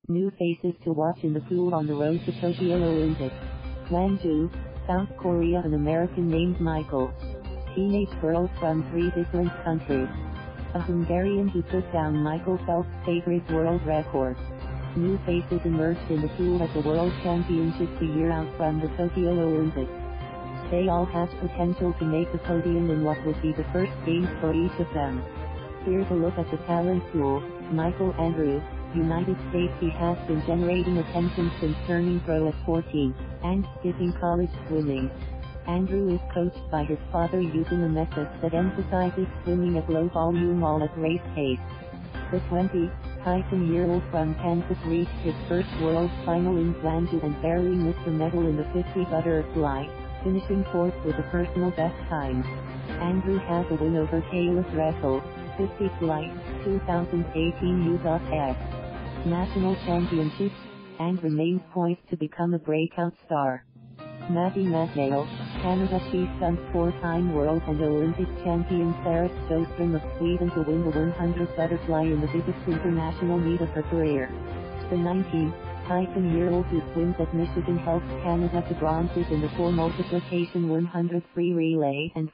New faces to watch in the pool on the road to Tokyo Olympics. Gwangju, South Korea. An American named Michael. Teenage girls from 3 different countries. A Hungarian who took down Michael Phelps' favorite world record. New faces emerged in the pool at the World Championships a year out from the Tokyo Olympics. They all have potential to make the podium in what would be the first games for each of them. Here's a look at the talent pool. Michael Andrew, United States. He has been generating attention since turning pro at 14, and skipping college swimming. Andrew is coached by his father using a method that emphasizes swimming at low volume all at race pace. The 20-year-old from Kansas reached his first world final in Gwangju and barely missed a medal in the 50 butterfly, finishing 4th with a personal best time. Andrew has a win over Caeleb Dressel, 50 flight, 2018 U.S. National Championships, and remains poised to become a breakout star. MAGGIE MACNEIL, Canada. She stunned 4-time world and Olympic champion Sarah Sjostrom of Sweden to win the 100 butterfly in the biggest international meet of her career. The 19-year-old who swims at Michigan helped Canada to bronzes in the 4x100 free relay and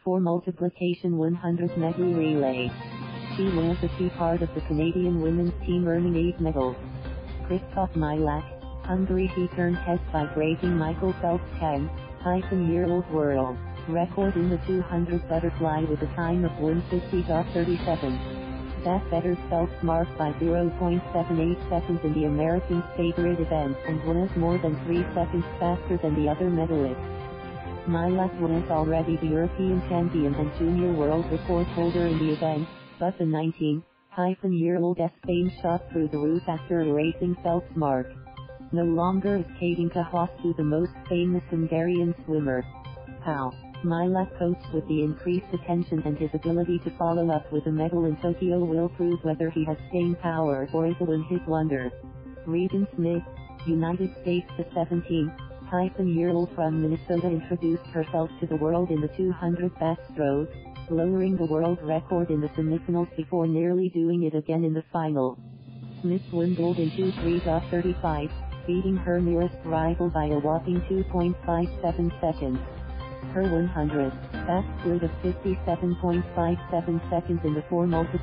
4x100 medley relay. She was a key part of the Canadian women's team, earning 8 medals. KRISTOF MILAK, Hungary He turned heads by breaking Michael Phelps' 10-year-old world record in the 200 butterfly with a time of 1:50.37. That betters Phelps' mark by 0.78 seconds in the Americans' favorite event and was more than 3 seconds faster than the other medalists. Milak was already the European champion and junior world record holder in the event, but the 19-year-old Spain shot through the roof after erasing Phelps' mark. No longer is Katinka Hosszu the most famous Hungarian swimmer. How? Milak, coached with the increased attention, and his ability to follow up with a medal in Tokyo will prove whether he has staying power or is a one-hit wonder. REGAN SMITH, United States. The 17-year-old from Minnesota introduced herself to the world in the 200 backstroke, lowering the world record in the semifinals before nearly doing it again in the final. Smith won gold in 2:3.35, beating her nearest rival by a whopping 2.57 seconds. Her 100 back split of 57.57 seconds in the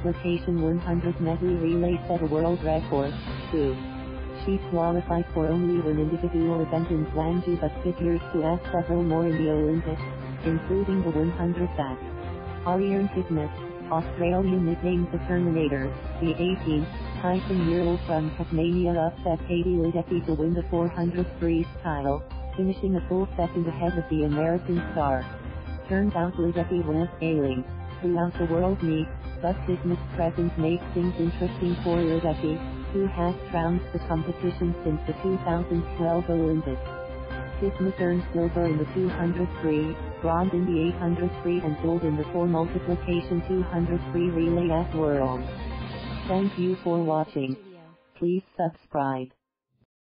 4x100 medley relay set a world record, too. She qualified for only one individual event in Gwangju but figures to add several more in the Olympics, including the 100 back. ARIARNE TITMUS, Australian nicknamed the Terminator, the 18-year-old from Tasmania upset Katie Ledecky to win the 400 freestyle, finishing a full second ahead of the American star. Turns out Ledecky was ailing throughout the world meet, but Titmus' presence makes things interesting for Ledecky, who has trounced the competition since the 2012 Olympics. Titmus earned silver in the 200 free, bronze in the 800 free and gold in the 4x200 free relay at Worlds. Thank you for watching. Please subscribe.